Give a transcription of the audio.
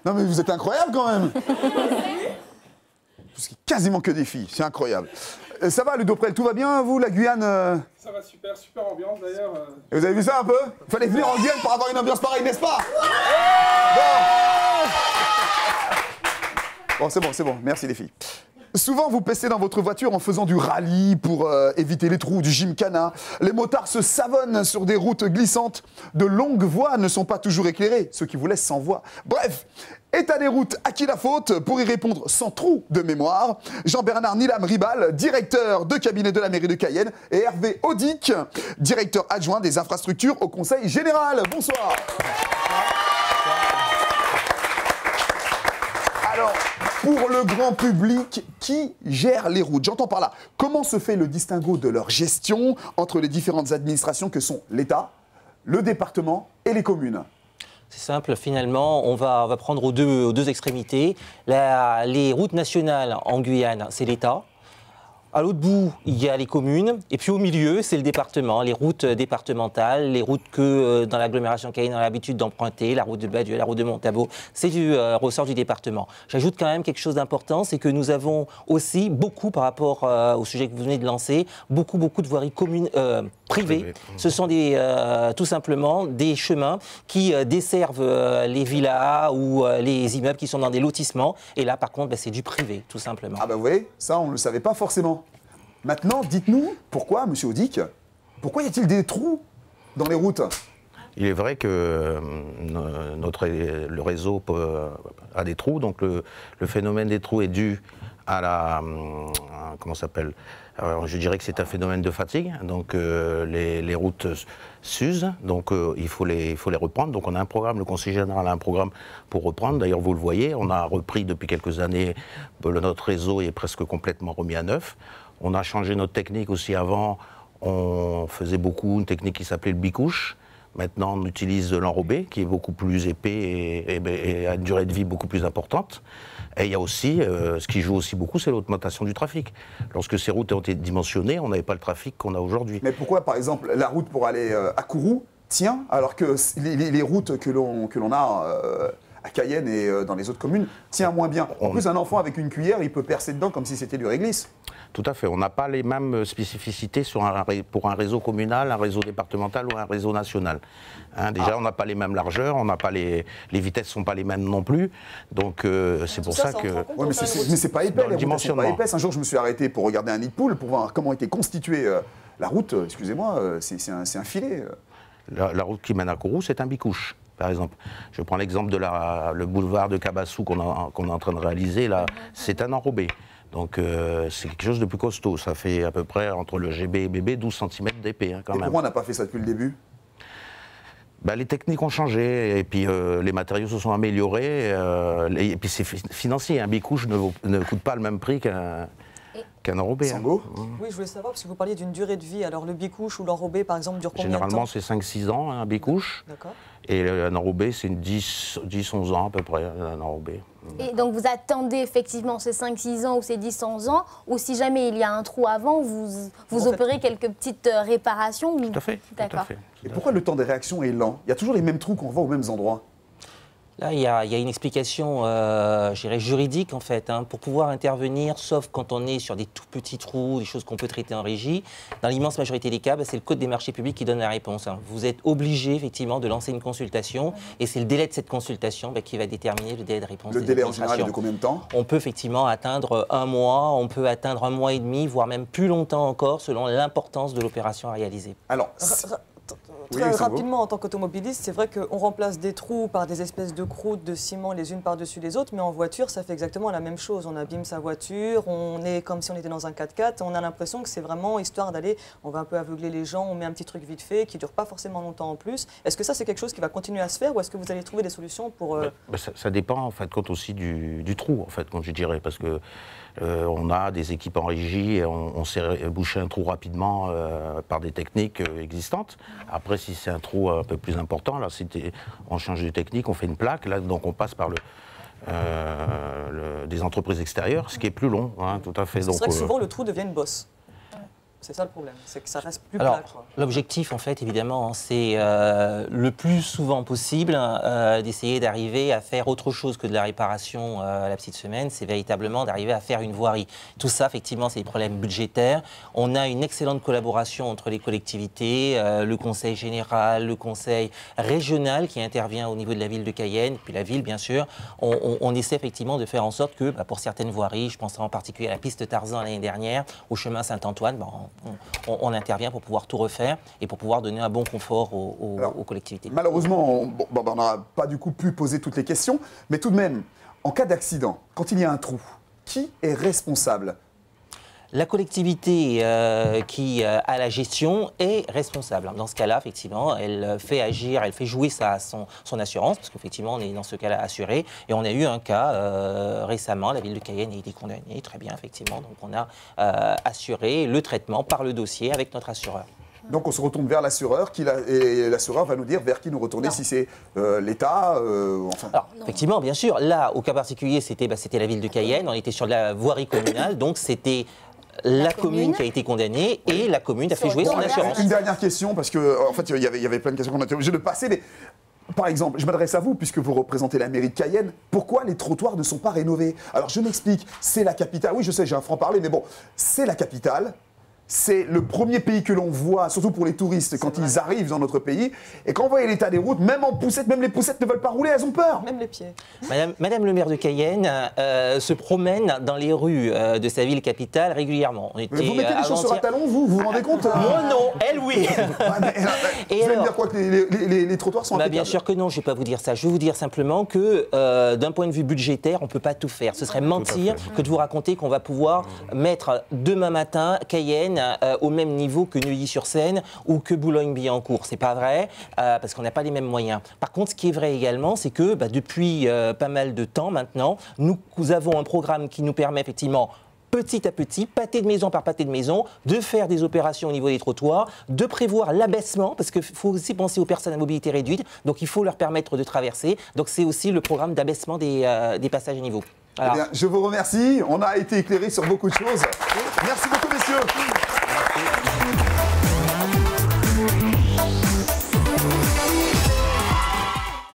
Non mais vous êtes incroyable quand même. Quasiment que des filles, c'est incroyable. Ça va, Ludoprel, tout va bien, vous, la Guyane Ça va super, super ambiance d'ailleurs. Et vous avez vu ça un peu? Il fallait venir en Guyane pour avoir une ambiance pareille, n'est-ce pas? Bon, c'est bon, merci les filles. Souvent, vous pestez dans votre voiture en faisant du rallye pour éviter les trous, du gymkhana. Les motards se savonnent sur des routes glissantes. De longues voies ne sont pas toujours éclairées, ce qui vous laisse sans voix. Bref, état des routes, à qui la faute? Pour y répondre sans trou de mémoire, Jean-Bernard Nilam-Ribal, directeur de cabinet de la mairie de Cayenne, et Hervé Audic, directeur adjoint des infrastructures au Conseil général. Bonsoir. Alors, pour le grand public, qui gère les routes? J'entends par là, comment se fait le distinguo de leur gestion entre les différentes administrations que sont l'État, le département et les communes? C'est simple, finalement, on va prendre aux deux extrémités. Les routes nationales en Guyane, c'est l'État. À l'autre bout, il y a les communes. Et puis au milieu, c'est le département, les routes départementales, les routes que dans l'agglomération Cayenne on a l'habitude d'emprunter, la route de Badieux, la route de Montabo, c'est du ressort du département. J'ajoute quand même quelque chose d'important, c'est que nous avons aussi beaucoup, par rapport au sujet que vous venez de lancer, beaucoup de voiries communes, privées. Ce sont tout simplement des chemins qui desservent les villas ou les immeubles qui sont dans des lotissements. Et là, par contre, c'est du privé, tout simplement. Ah ben vous voyez, ça on ne le savait pas forcément. Maintenant, dites-nous, pourquoi, monsieur Audic, pourquoi y a-t-il des trous dans les routes? Il est vrai que le réseau a des trous, donc le phénomène des trous est dû à la... comment ça s'appelle? Je dirais que c'est un phénomène de fatigue, donc les routes s'usent, donc il faut les reprendre. Donc on a un programme, le Conseil général a un programme pour reprendre. D'ailleurs, vous le voyez, on a repris depuis quelques années, notre réseau est presque complètement remis à neuf. On a changé notre technique aussi. Avant, on faisait beaucoup une technique qui s'appelait le bicouche. Maintenant, on utilise l'enrobé, qui est beaucoup plus épais et a une durée de vie beaucoup plus importante. Et il y a aussi, ce qui joue aussi beaucoup, c'est l'augmentation du trafic. Lorsque ces routes ont été dimensionnées, on n'avait pas le trafic qu'on a aujourd'hui. Mais pourquoi, par exemple, la route pour aller à Kourou tient, alors que les routes que l'on a à Cayenne et dans les autres communes tient moins bien? En plus, un enfant avec une cuillère, il peut percer dedans comme si c'était du réglisse. Tout à fait. On n'a pas les mêmes spécificités pour un réseau communal, un réseau départemental ou un réseau national. Déjà, on n'a pas les mêmes largeurs, on n'a pas les vitesses ne sont pas les mêmes non plus. Donc, c'est pour ça que... Ouais, mais c'est pas épais, les routes, c'est pas épais. Un jour, je me suis arrêté pour regarder un nid de poule, pour voir comment était constituée la route. Excusez-moi, c'est un filet. La route qui mène à Kourou, c'est un bicouche. Par exemple, je prends l'exemple de le boulevard de Cabassou qu'on est en train de réaliser, là, c'est un enrobé. Donc c'est quelque chose de plus costaud, ça fait à peu près entre le GB et BB 12 cm d'épais quand même. Pourquoi on n'a pas fait ça depuis le début? Les techniques ont changé et puis les matériaux se sont améliorés et puis c'est financier, un bicouche ne coûte pas le même prix qu'un enrobé. Sango ? Oui, je voulais savoir, parce que vous parliez d'une durée de vie. Alors le bicouche ou l'enrobé, par exemple, dure combien de temps? Généralement, c'est 5-6 ans, un bicouche. D'accord. Et un enrobé, c'est 10-11 ans à peu près, un enrobé. Et donc vous attendez effectivement ces 5-6 ans ou ces 10-11 ans, ou si jamais il y a un trou avant, vous opérez quelques petites réparations? Tout à fait. D'accord. Et pourquoi le temps de réaction est lent? Il y a toujours les mêmes trous qu'on voit aux mêmes endroits. Là, il y a une explication, je dirais, juridique, en fait, pour pouvoir intervenir, sauf quand on est sur des tout petits trous, des choses qu'on peut traiter en régie. Dans l'immense majorité des cas, c'est le Code des marchés publics qui donne la réponse. Vous êtes obligé, effectivement, de lancer une consultation, et c'est le délai de cette consultation qui va déterminer le délai de réponse. Le délai, en général, est de combien de temps? On peut effectivement atteindre 1 mois, on peut atteindre 1 mois et demi, voire même plus longtemps encore, selon l'importance de l'opération à réaliser. Alors, Très rapidement, en tant qu'automobiliste, c'est vrai qu'on remplace des trous par des espèces de croûtes de ciment les unes par-dessus les autres, mais en voiture, ça fait exactement la même chose. On abîme sa voiture, on est comme si on était dans un 4x4, on a l'impression que c'est vraiment histoire d'aller, on va un peu aveugler les gens, on met un petit truc vite fait qui ne dure pas forcément longtemps en plus. Est-ce que ça, c'est quelque chose qui va continuer à se faire ou est-ce que vous allez trouver des solutions pour... Ça dépend, en fait, compte aussi du trou, en fait, comme je dirais, parce que on a des équipes en régie et on sait boucher un trou rapidement par des techniques existantes. Après, si c'est un trou un peu plus important, là, on change de technique, on fait une plaque, là, donc on passe par des entreprises extérieures, ce qui est plus long, tout à fait. C'est vrai que souvent le trou devient une bosse. C'est ça le problème, c'est que ça reste plus Alors, plat, quoi. l'objectif, en fait, évidemment, c'est le plus souvent possible d'essayer d'arriver à faire autre chose que de la réparation à la petite semaine. C'est véritablement d'arriver à faire une voirie. Tout ça, effectivement, c'est des problèmes budgétaires. On a une excellente collaboration entre les collectivités, le conseil général, le conseil régional qui intervient au niveau de la ville de Cayenne, puis la ville, bien sûr. On essaie effectivement de faire en sorte que, pour certaines voiries, je pense en particulier à la piste Tarzan l'année dernière, au chemin Saint-Antoine, on intervient pour pouvoir tout refaire et pour pouvoir donner un bon confort aux collectivités. Malheureusement, on n'a pas du coup pu poser toutes les questions, mais tout de même, en cas d'accident, quand il y a un trou, qui est responsable ? La collectivité qui a la gestion est responsable. Dans ce cas-là, effectivement, elle fait agir, elle fait jouer son assurance, parce qu'effectivement, on est dans ce cas-là assuré. Et on a eu un cas récemment, la ville de Cayenne a été condamnée, très bien, effectivement. Donc on a assuré le traitement par le dossier avec notre assureur. Donc on se retourne vers l'assureur et l'assureur va nous dire vers qui nous retourner, si c'est l'État, enfin... Alors, effectivement, bien sûr, là, au cas particulier, c'était la ville de Cayenne, on était sur la voirie communale, donc c'était la commune qui a été condamnée et la commune a fait jouer son assurance. Une dernière question, parce qu'en fait, il y avait plein de questions qu'on a été obligé de passer, mais par exemple, je m'adresse à vous, puisque vous représentez la mairie de Cayenne, pourquoi les trottoirs ne sont pas rénovés? Alors je m'explique, c'est la capitale, oui je sais, j'ai un franc-parler, mais bon, c'est la capitale. C'est le premier pays que l'on voit, surtout pour les touristes, quand ils arrivent dans notre pays. Et quand on voit l'état des routes, même en poussette, même les poussettes ne veulent pas rouler, elles ont peur. Même les pieds. Madame le maire de Cayenne se promène dans les rues de sa ville capitale régulièrement. Vous mettez des chaussures à talons, vous vous rendez compte? Moi non, elle oui. Et vous allez me dire quoi, que les trottoirs sont impeccables? Bien sûr que non, je ne vais pas vous dire ça. Je vais vous dire simplement que d'un point de vue budgétaire, on ne peut pas tout faire. Ce serait mentir que de vous raconter qu'on va pouvoir mettre demain matin Cayenne au même niveau que Neuilly-sur-Seine ou que Boulogne-Billancourt. C'est pas vrai, parce qu'on n'a pas les mêmes moyens. Par contre, ce qui est vrai également, c'est que depuis pas mal de temps maintenant, nous avons un programme qui nous permet effectivement petit à petit, pâté de maison par pâté de maison, de faire des opérations au niveau des trottoirs, de prévoir l'abaissement, parce qu'il faut aussi penser aux personnes à mobilité réduite, donc il faut leur permettre de traverser. Donc c'est aussi le programme d'abaissement des passages à niveau. Eh bien, je vous remercie, on a été éclairé sur beaucoup de choses. Merci beaucoup messieurs.